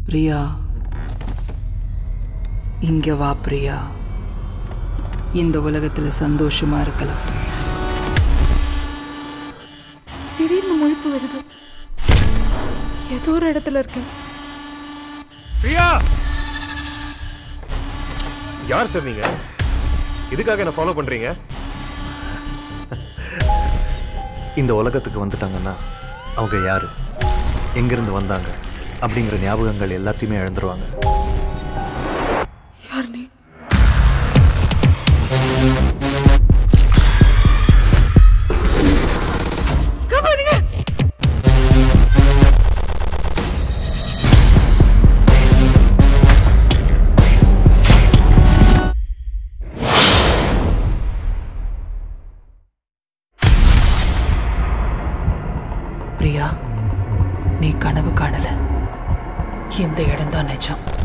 பிரியா, இங்க வா பிரியா. இந்த உலகத்துல சந்தோஷமா இருக்கலாம். திடீர்னு முழிப்பு வருது. ஏதோ ஒரு இடத்துல இருக்கேன். பிரியா, யார் சார் நீங்க? இதுக்காக என்ன ஃபாலோ பண்றீங்க? இந்த உலகத்துக்கு வந்துட்டாங்கன்னா அவங்க யாரு, எங்கிருந்து வந்தாங்க அப்படிங்கிற ஞாபகங்கள் எல்லாத்தையுமே இழந்துருவாங்க. யார் நீ? பிரியா, நீ கனவு காணல. இந்த இடம்தான் நிஜம்.